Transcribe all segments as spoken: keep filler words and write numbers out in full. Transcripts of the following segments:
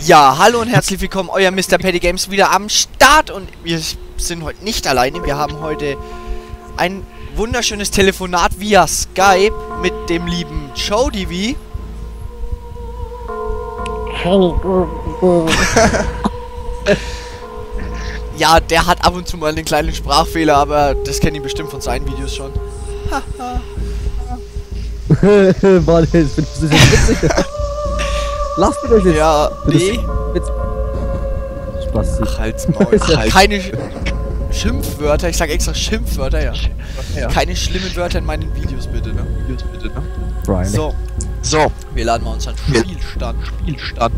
Ja, hallo und herzlich willkommen, euer Mister Paddy Games wieder am Start und wir sind heute nicht alleine, wir haben heute ein wunderschönes Telefonat via Skype mit dem lieben Jody. Ja, der hat ab und zu mal einen kleinen Sprachfehler, aber das kennt ihr bestimmt von seinen Videos schon. Warte, das ist jetzt witzig. Lasst mich euch jetzt. Ja, nee. Spaß. Ach, halt's Maul. Ach, keine Sch Schimpfwörter, ich sag extra Schimpfwörter, ja. ja. Keine schlimmen Wörter in meinen Videos, bitte, ne? Videos, bitte, ne? Brian. So. So. Wir laden mal unseren Spielstand. Spielstand.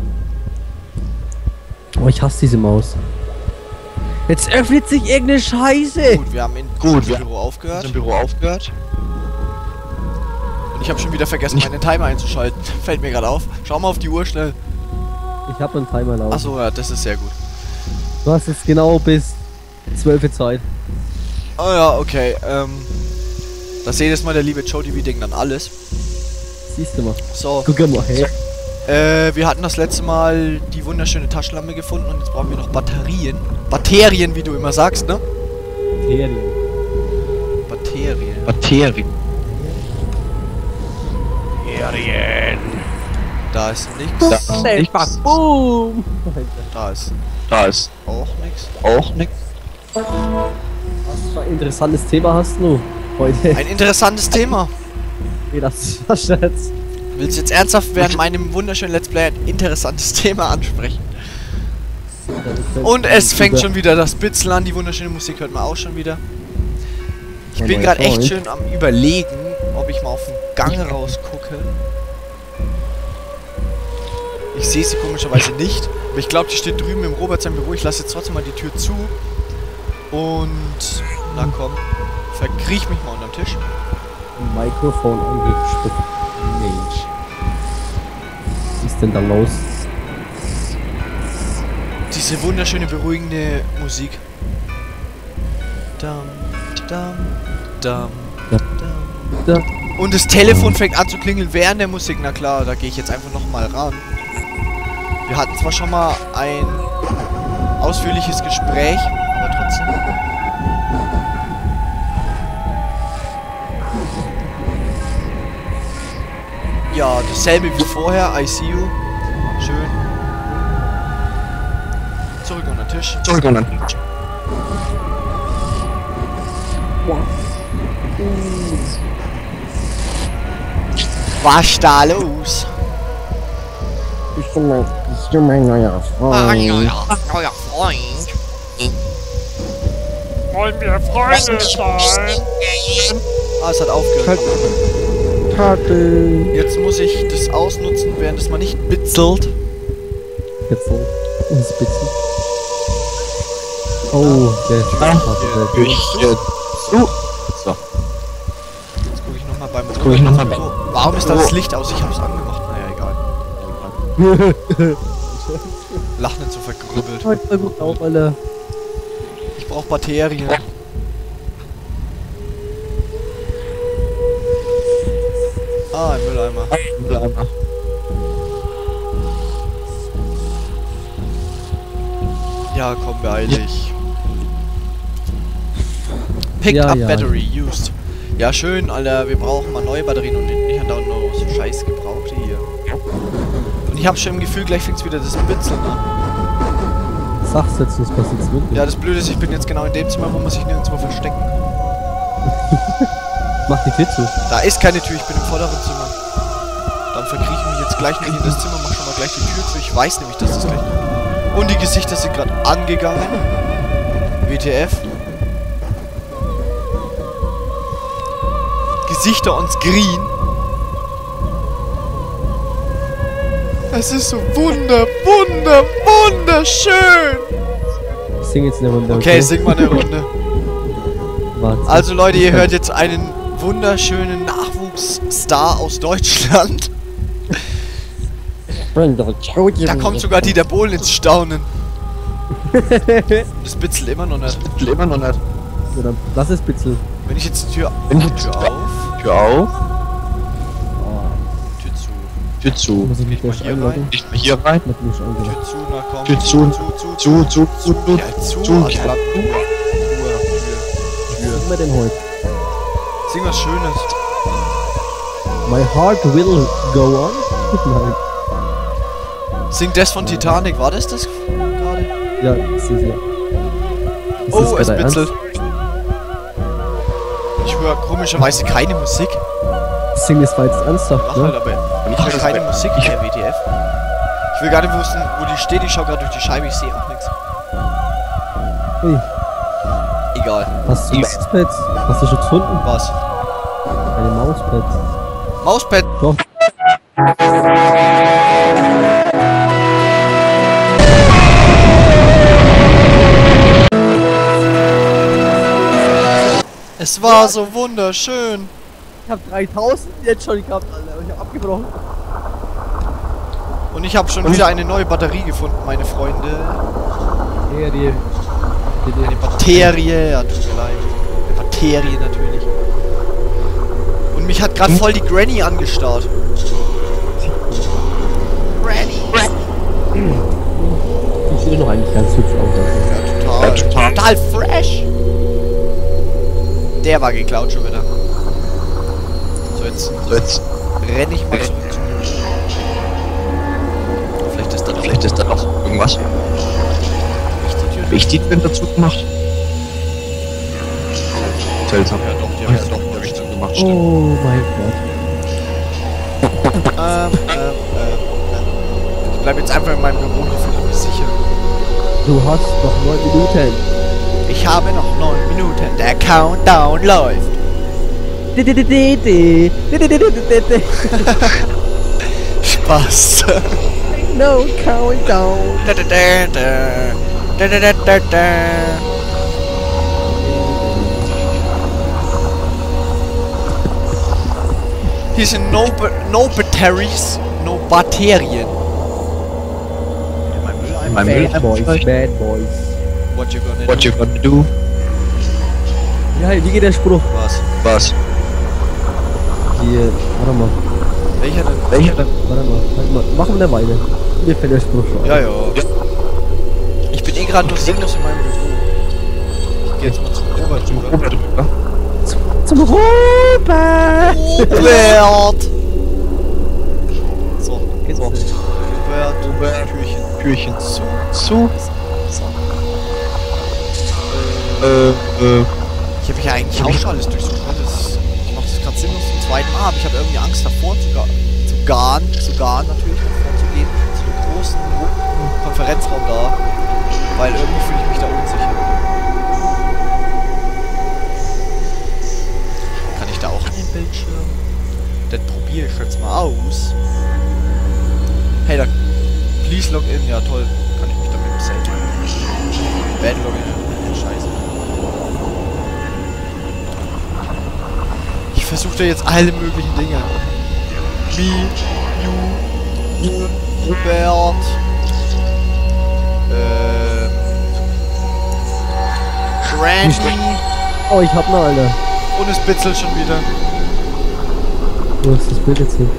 Oh, ich hasse diese Maus. Jetzt öffnet sich irgendeine Scheiße. Gut, wir haben in Gut, im Büro aufgehört. Im Büro aufgehört. Und ich habe schon wieder vergessen, meinen Timer einzuschalten. Fällt mir gerade auf. Schau mal auf die Uhr schnell. Ich habe einen Timer laufen. Achso, ja, das ist sehr gut. Du hast jetzt genau bis zwölf Uhr Zeit. Oh ja, okay. Ähm, das jedes Mal der liebe Jody denkt dann alles. Siehst du mal. So. Guck mal, hey. Äh, wir hatten das letzte Mal die wunderschöne Taschenlampe gefunden und jetzt brauchen wir noch Batterien. Batterien, wie du immer sagst, ne? Batterien. Batterien. Batterien. Da ist nichts. Da, ich mach. Boom. Da ist Da ist auch nichts. auch nix. Was für ein interessantes Thema hast du heute? Ein interessantes Thema. Nee, das ist jetzt. Willst du jetzt ernsthaft während meinem wunderschönen Let's Play ein interessantes Thema ansprechen? Und es fängt schon wieder das Bitzeln an, die wunderschöne Musik hört man auch schon wieder. Ich bin gerade echt schön am Überlegen, ob ich mal auf den Gang rausgucke. Ich sehe sie komischerweise nicht, aber ich glaube, die steht drüben im Robert sein Büro. Ich lasse jetzt trotzdem mal die Tür zu. Und na komm, verkriech mich mal unterm Tisch. Mikrofon angespitzt. Mensch. Was ist denn da los? Diese wunderschöne, beruhigende Musik. Dam, dam, dam, Ja. dam. Ja. Und das Telefon fängt an zu klingeln während der Musik. Na klar, da gehe ich jetzt einfach nochmal ran. Wir hatten zwar schon mal ein ausführliches Gespräch, aber trotzdem. Ja, dasselbe wie vorher. I see you. Schön. Zurück unter den Tisch. Zurück und dann. Was da los? Ich bin mein, ich bin mein neuer Freund. Ah, ja, ja, neuer Freund. Wollen wir Freunde sein? Ah, es hat aufgehört. Karte. Jetzt muss ich das ausnutzen, während es mal nicht bitzelt. Jetzt so. Ins Bitzen. Oh, der ist Ja. der Ich jetzt. So. So. Jetzt gucke ich nochmal beim Jetzt guck ich noch mal so, warum ist da das Licht aus? Ich hab's angemacht. Naja, egal. Lach nicht so vergrübbelt. Heute gut auf, Alter. Ich brauch Batterien. Ah, ein Mülleimer. Mülleimer. Ja, komm, beeil dich. Picked Ja, up ja. battery used. Ja, schön, Alter. Wir brauchen mal neue Batterien und nicht andauernd nur so scheiß Gebrauchte hier. Und ich hab schon im Gefühl, gleich fängt's wieder das Bitzeln an. Sag's jetzt, das passiert wirklich. Ja, das Blöde ist, ich bin jetzt genau in dem Zimmer, wo man sich nirgendwo verstecken. Mach die Tür zu. Da ist keine Tür, ich bin im vorderen Zimmer. Dann verkrieche ich mich jetzt gleich nicht in das Zimmer, mach schon mal gleich die Tür zu. Ich weiß nämlich, dass das gleich kommt. Und die Gesichter sind gerade angegangen. W T F. Gesichter on screen. Es ist so wunder, wunder, wunderschön. Ich sing jetzt eine Runde. Okay, sing mal eine Runde. Warte. Also Leute, ihr hört jetzt einen wunderschönen Nachwuchsstar aus Deutschland. Da kommt sogar Dieter Bohlen ins Staunen. Das bitzelt immer noch nicht. Immer noch nicht. Ja, dann lass es bitte. Wenn ich jetzt die Tür, Wenn ich Tür auf, Tür auf. Tür zu. Tür zu. Muss ich mich Mal gleich hier einloggen? Nicht mehr hier rein. Da bin ich eingeloggt. Tür zu, na komm. Tür zu. zu, zu, Zu, zu, zu, zu. Ja, zu, zu. also bleib Ruhe. Ruhe. Was singen wir denn heute? Sing was Schönes. My heart will go on? Nein. Sing das von Titanic, war das das gerade? Ja, das ist ja. Ist Oh, das es gerade bitzelt. Ich höre komischerweise keine Musik. ernst? Sing das war jetzt ernsthaft, Mach halt ne? aber. Und Ich ich höre weiß keine nicht. Musik in der W T F. Ich will gar nicht wissen, wo die steht. Ich schau gerade durch die Scheibe, ich sehe auch nichts. Hey, Egal. hast du Ich- Mauspads? Hast du schon gefunden? Was? Eine Mauspads. Mauspad. Doch. Es war so wunderschön. Ich hab dreitausend jetzt schon gehabt, Alter. Ich hab abgebrochen. Und ich habe schon wieder eine neue Batterie gefunden, meine Freunde. Serie. Eine Batterie, ja, tut mir leid. Eine Batterie natürlich. Und mich hat gerade voll die Granny angestarrt. Granny. Die sieht noch eigentlich ganz hübsch aus. Also. Ja, total. Total fresh. Der war geklaut schon wieder. So, jetzt So, jetzt. renne ich mal zurück zu mir. Vielleicht ist da doch Vielleicht ist da noch irgendwas. nicht die Tür. Hab ich die Tür dazu gemacht? Seltsam. Ja, doch, die Ja, hab ich doch, doch hab ich gemacht. dann gemacht, stimmt. Oh mein Gott. Ähm, ähm, ähm, ähm. Ich bleib jetzt einfach in meinem Büro, hier fühle ich mich sicher. Du hast noch neun Minuten. Ich habe noch neun Minuten. Der Countdown läuft. Spaß. No countdown. Da, da, da, da. Da, da, da, da, da. Hier sind no, ba- no batteries, no Bakterien. In meinem Mülleimer. Mein Müll Bad Boys, vielleicht? Bad Boys. What you gonna What do? you gonna do? Ja, wie geht der Spruch? Was? Was? Hier, warte mal, Welcher denn? Welcher denn? warte mal, warte mal, machen wir eine Weile. Mir fällt der Spruch schon. Ja, ja. Ich bin eh gerade nur sinnlos in meinem Büro. Ich geh jetzt mal zum Robert rüber. Robert rüber. Zum Robert! Robert! So, Kennst du? Robert, Robert, Türchen. Türchen Zu. zu. So. Äh, äh. Ich habe hier eigentlich auch schon alles durchsucht. Ne? Das, ich mache das gerade sinnlos zum zweiten Mal, aber ich habe irgendwie Angst davor zu, ga zu garen, zu garen natürlich, davor zu gehen, zu einem großen Konferenzraum da, weil irgendwie fühle ich mich da unsicher. Kann ich da auch an den Bildschirm? Das probiere ich jetzt mal aus. Hey, da, please log in, ja toll, kann ich mich damit safen. Bad Login, scheiße. Ich versuche da jetzt alle möglichen Dinge. Me, you, Robert, ähm, Granny Oh, ich hab ne, Alter. und es bitzelt schon wieder. Wo ist das Bild jetzt hin?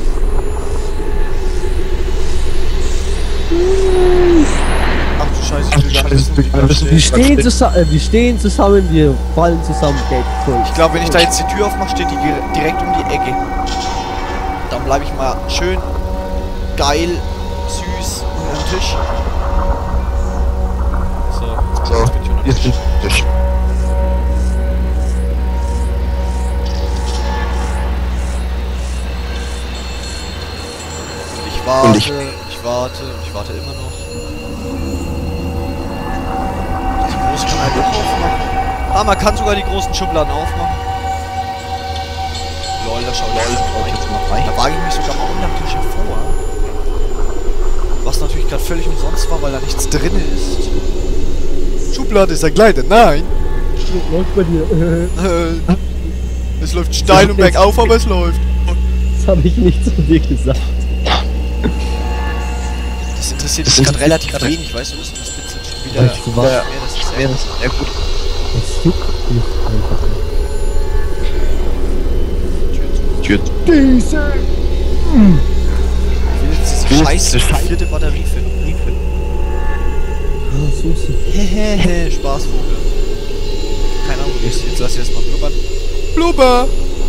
Ach du Scheiße, Ach ich du will gar Scheiße, nicht wissen, wie ich will da gar nicht wissen, Wir steht. stehen, zusa äh, wir stehen zusammen, wir fallen zusammen. Geld. So. Ich glaube, wenn ich da jetzt die Tür aufmache, steht die gere- direkt um die Ecke. Dann bleibe ich mal schön geil, süß unter dem Tisch. So, So, jetzt bin ich unter dem jetzt Tisch. bin ich durch. Ich warte, Und ich, ich- warte, ich warte immer noch. Die große kann halt auch aufmachen. Ah, man kann sogar die großen Schubladen aufmachen. Lol, da schaut Lol, schau ich jetzt mal rein. Da wage ich mich sogar mal unterm Tisch hervor. Was natürlich gerade völlig umsonst war, weil da nichts drin ist. Schublade ist ein Gleiter, nein! Läuft bei dir. Äh, es läuft steil und bergauf, aber es läuft. Das habe ich nicht zu dir gesagt. Das interessiert Das mich gerade interessiert relativ mich wenig, weißt du, das ist jetzt schon wieder... Weißt du was? Ja, das ist Wäre das sehr gut. Das juckt mich einfach nicht. Tür zu. Diese! scheiß vierte Batterie finden. Ah, Susi. Hehehe, Spaßvogel. Keine Ahnung, wo ist. Jetzt lass ich erstmal blubbern. Blubber!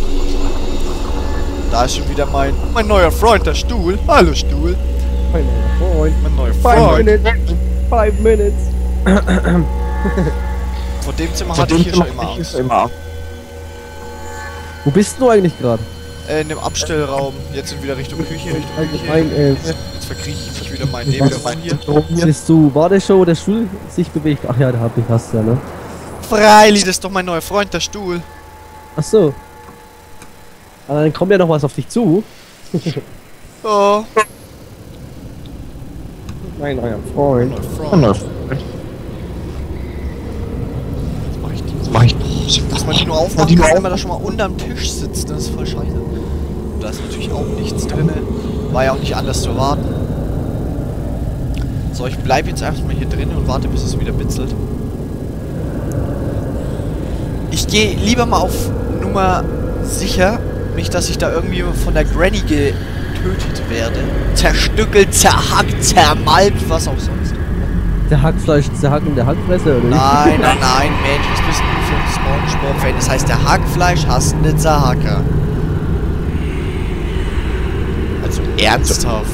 Da ist schon wieder mein, mein neuer Freund, der Stuhl. Hallo Stuhl. Mein neuer Freund. Mein neuer Five Freund. minutes. Five minutes. Vor dem Zimmer hatte ich hier schon immer Angst. immer. Wo bist du eigentlich gerade? Äh, in dem Abstellraum. Jetzt sind wir wieder Richtung Küche, Richtung Küche. Allgemein, äh, Jetzt verkrieche ich mich wieder mein Leben rein hier. siehst du, war der Show, wo der Stuhl sich bewegt? Ach ja, da hab ich hast du ja, ne? Freilich, das ist doch mein neuer Freund, der Stuhl. Ach so. Aber dann kommt ja noch was auf dich zu. Oh, Mein neuer Freund. neuer Freund. Jetzt mach ich die. Das mach ich. Dass man die nur aufmachen kann, wenn man da schon mal unterm Tisch sitzt, das ist voll scheiße. Da ist natürlich auch nichts drin. War ja auch nicht anders zu erwarten. So, ich bleibe jetzt einfach mal hier drin und warte, bis es wieder bitzelt. Ich gehe lieber mal auf Nummer sicher, nicht, dass ich da irgendwie von der Granny getötet werde. Zerstückelt, zerhackt, zermalmt, was auch sonst. Der Hackfleisch, der Hack in der Hackfresse, oder wie? Nein, nein, nein, Mensch, das bist du für ein Spongebob-Fan. Das heißt, der Hackfleisch hasst einen Zerhacker. Also ernsthaft.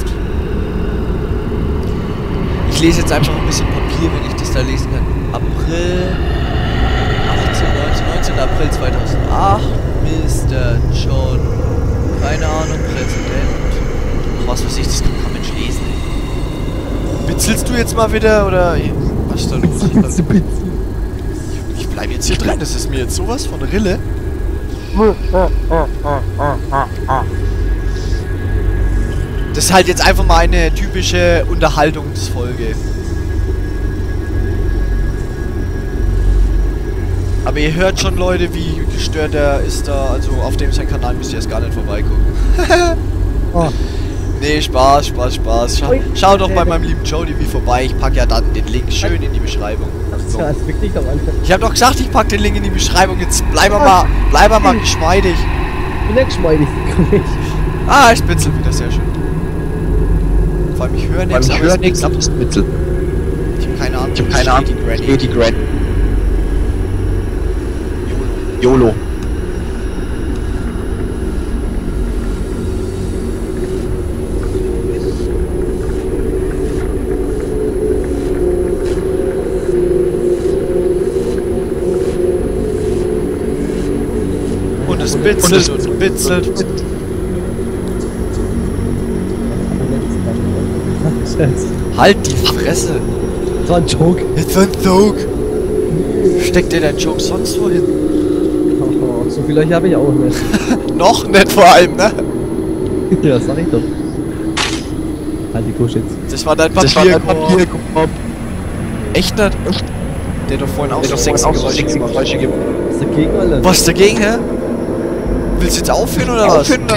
Ich lese jetzt einfach ein bisschen Papier, wenn ich das da lesen kann. April achtzehn, neunzehn, neunzehnten April zweitausendacht. Mister John. Keine Ahnung, Präsident. Was weiß ich, das kann kein Mensch lesen. Bitzelst du jetzt mal wieder, oder was ist da los? Bitzel, bitzel. Ich bleib jetzt hier drin, das ist mir jetzt sowas von Rille. Das ist halt jetzt einfach mal eine typische Unterhaltungsfolge. Aber ihr hört schon, Leute, wie gestört er ist da. Also auf dem sein Kanal müsst ihr erst gar nicht vorbeigucken. Oh. Nee, Spaß, Spaß, Spaß. Schau, schau doch bei meinem lieben Jody wie vorbei. Ich pack ja dann den Link schön in die Beschreibung. So. Ja, ist wirklich am Anfang. Ich hab doch gesagt, ich pack den Link in die Beschreibung. Jetzt bleib mal, bleib mal geschmeidig. Ich bin ja geschmeidig, komm ich. Ah, es bitzelt wieder, sehr schön. Vor allem, ich höre nichts, Ich höre nichts, aber es bitzelt. Ich hab keine Ahnung. Ich hab keine Ahnung. Die Granny. Steht die Granny. YOLO. Und es bitzelt und es bitzelt. Halt die Fresse. Das war ein Joke. Jetzt war ein Joke. Steckt dir dein Joke sonst wohin? Oh, so viel euch habe ich auch nicht. Noch nicht vor allem, ne? Ja, sag ich doch. Halt die Kusch jetzt. Das war dein Das war dein Papierkorb. Papierkorb. Echt nicht? Der doch vorhin auch so sexy Geräusche gemacht hat. Was ist dagegen, Alter? Was ist dagegen, hä? Willst du jetzt aufhören oder was? Aufhören.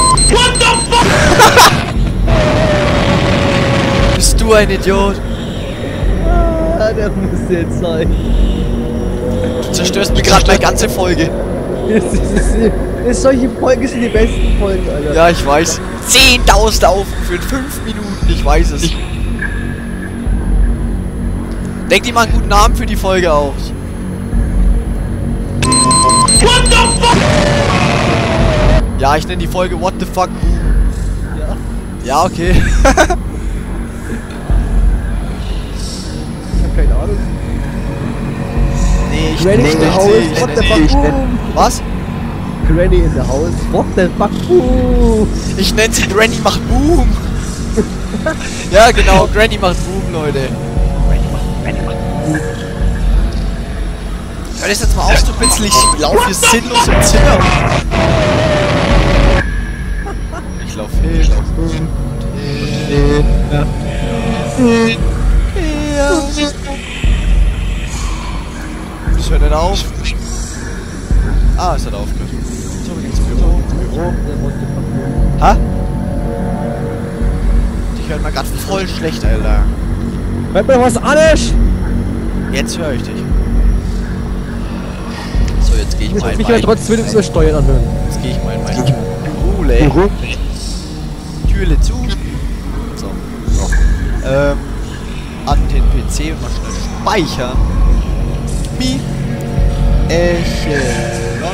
Bist du ein Idiot? Ah, der muss jetzt sein. Du zerstörst mir gerade meine ganze Folge. Das ist, das ist, das solche Folgen sind die besten Folgen, Alter. Ja, ich weiß. zehntausend Aufrufe in fünf Minuten, ich weiß es. Denk dir mal einen guten Namen für die Folge aus. What the fuck? Ja, ich nenne die Folge What the fuck. Ja. Ja, okay. Ich hab keine Ahnung. Nee, ich Granny nee, in the nicht house, sie. what the Ich fuck, nenne sie. boom. Was? Granny in the house, what the fuck, boom. Ich nenne sie Granny macht Boom. Ja, genau, Granny macht Boom, Leute. Hör das jetzt mal auf, du Bitzel, ich lauf hier sinnlos im Zimmer. Ich lauf hin, ich lauf hin. Ja. Ja. Das hört nicht auf. Ah, es hat aufgehört. So, wir gehen ins Büro. Büro. Ha? Ich höre mal grad voll schlecht, Alter. Hört mir was alles? Jetzt höre ich dich. So, jetzt gehe ich Ich mal muss in mich ja mein... trotzdem über Steuern anhören. Jetzt gehe ich mal in mein Büro, ey. Türle zu. So. ähm, an den P C und mal schnell speichern. Mi. Echelon.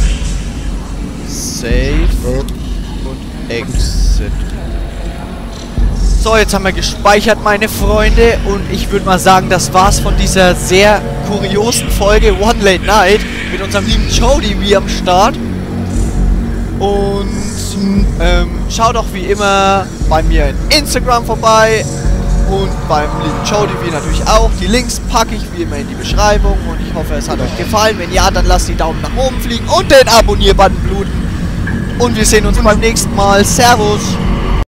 Save. Und Exit. So, jetzt haben wir gespeichert, meine Freunde. Und ich würde mal sagen, das war's von dieser sehr kuriosen Folge One Late Night mit unserem lieben Jody wie am Start. Und ähm, schaut auch wie immer bei mir in Instagram vorbei. Und beim lieben Jody wie natürlich auch. Die Links packe ich wie immer in die Beschreibung. Und ich hoffe, es hat euch gefallen. Wenn ja, dann lasst die Daumen nach oben fliegen und den Abonnier-Button bluten. Und wir sehen uns beim nächsten Mal. Servus!